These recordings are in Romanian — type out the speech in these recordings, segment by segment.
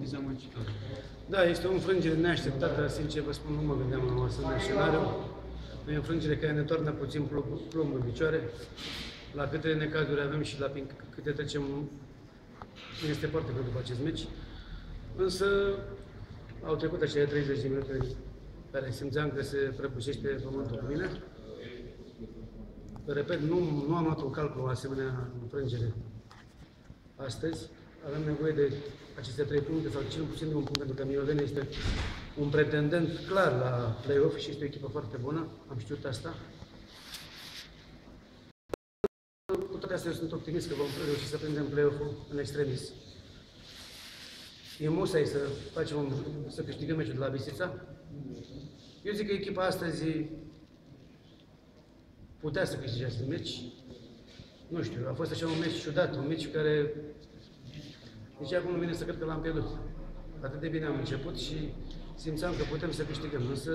dezamăgitor. Da, este o înfrângere neașteptată, sincer vă spun, nu mă gândeam la un asemenea scenariu. E o înfrângere care ne toarnă puțin plumb în picioare. La câte necazuri avem și la câte trecem, este foarte greu după acest meci. Însă au trecut acele 30 de minute care simțeam că se prăbușește pământul cu mine. Repet, nu am luat în calcul o asemenea înfrângere astăzi. Avem nevoie de aceste 3 puncte, sau cel puțin de un punct, pentru că Mioveni este un pretendent clar la play-off și este o echipă foarte bună, am știut asta. Cu toate astea, eu sunt optimist că vom reuși să prindem play-off-ul în extremis. E musai să câștigăm meciul de la Bistrița. Eu zic că echipa astăzi putea să câștige acest meci. Nu știu, a fost așa un meci ciudat, un meci care nici acum nu vine să cred că l-am pierdut. Atât de bine am început și simțeam că putem să câștigăm, însă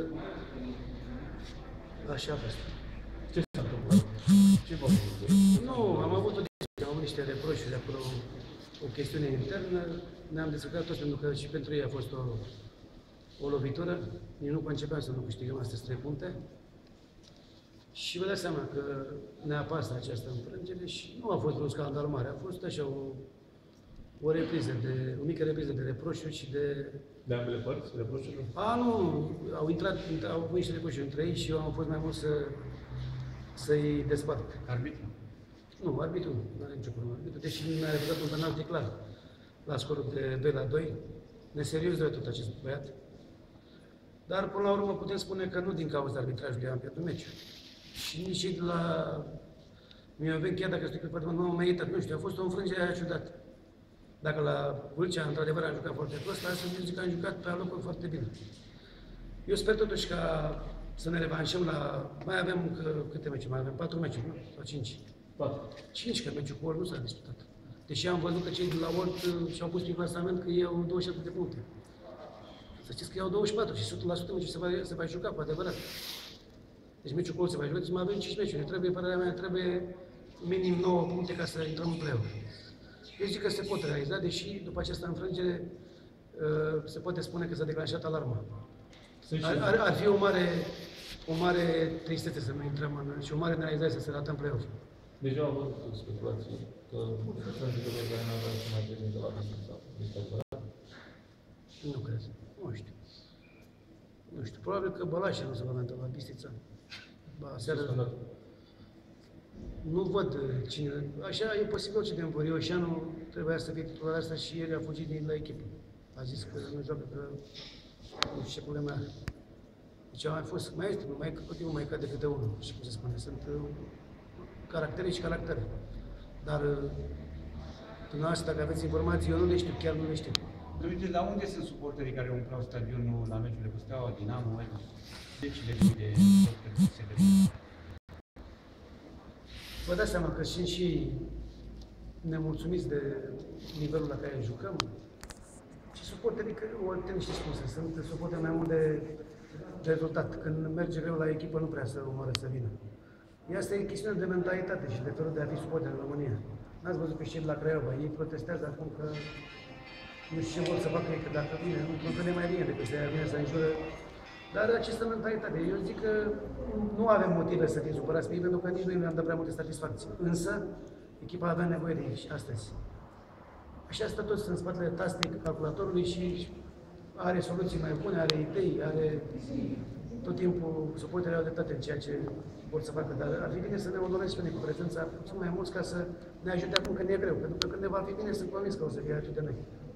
așa a fost. Ce s-a întâmplat? Ce v-a făcut? Nu, am avut am avut niște reproșuri acolo, o chestiune internă, ne-am descurcat toți pentru că și pentru ei a fost o lovitură. Eu nu concepeam să nu câștigăm astăzi 3 puncte. Și vă dați seama că ne apasă această înfrângere și nu a fost un scandal mare, a fost așa o mică repriză de reproșuri și de... De ambele părți, reproșurile? Nu, au avut niște reproșuri între ei și eu am fost mai mult să-i despart. Arbitru? Nu, arbitru nu are nicio problemă. Deși mi-a refuzat un penalti clar la scorul de 2-2. Neserios de tot acest băiat. Dar, până la urmă, putem spune că nu din cauza arbitrajului am pierdut meciul. Și nici de la Mioveni, chiar dacă știu că nu am meritat, nu știu, a fost o înfrângere aia ciudată. Dacă la Vâlcea, într-adevăr, am jucat foarte prost, dar să zic că am jucat pe alocuri foarte bine. Eu sper totuși ca să ne revanșăm la... Mai avem câte meciuri? Mai avem 4 meciuri, nu? Sau 5? 4. 5, că meciul cu Olt nu s-a disputat. Deși am văzut că cei de la Olt și-au pus prin clasament că ei au 27 de puncte. Să știți că iau 24 și 100% meciul se va juca, cu adevărat. Deci meciul cu Olt se va juca, deci mai avem 5 meciuri. Trebuie, părerea mea, trebuie minim 9 puncte ca să intrăm în play-off. Eu zic că se pot realiza, deși după această înfrângere se poate spune că s-a declanșat alarma. Ar fi o mare tristețe să nu intrăm și o mare nerealizare să se ratăm play-off. Deja au văzut speculații că sunt jucători care nu aveau să mai prinde de la Bistrița. Este adevărat? Nu cred. Nu știu. Nu știu. Probabil că Bălașe nu se va mânta la Bistrița. Seara... Nu văd cine... Așa e posibil ce de împăr. Ioșanu trebuia să fie titular asta și el a fugit din la echipă. A zis că nu joacă, că nu știu ce probleme are. Deci a mai fost maestru, tot timpul mai cade câte unul, și cum se spune. Sunt caractere și caractere. Dar dumneavoastră, dacă aveți informații, eu nu le știu, chiar nu le știu. Uite, la unde sunt suporterii care umpleau stadionul la meciurile cu Steaua, Dinamo, decile de suporteri? Vă dați seama că sunt și nemulțumiți de nivelul la care jucăm. Și suporterii, o niște spuse, sunt suporteri mai mult de rezultat. Când merge greu la echipă, nu prea să omoară să vină. Asta e chestiune de mentalitate și de felul de a fi suporter în România. N-ați văzut pe cei de la Craiova, ei protestează acum că nu știu ce vor să facă ei, că dacă vine, nu vede mai bine decât să vine să înjură. Dar această mentalitate, eu zic că nu avem motive să fim supărați pe ei, pentru că nici noi nu le-am dat prea multe satisfacții. Însă, echipa avea nevoie de ei și astăzi. Așa stă toți în spatele tastei calculatorului și are soluții mai bune, are idei, are tot timpul suporterii au dreptate în ceea ce vor să facă. Dar ar fi bine să ne onorăm pe noi cu prezența puțin mai mulți ca să ne ajute acum când e greu. Pentru că când ne va fi bine, sunt convins că o să fie alături de noi.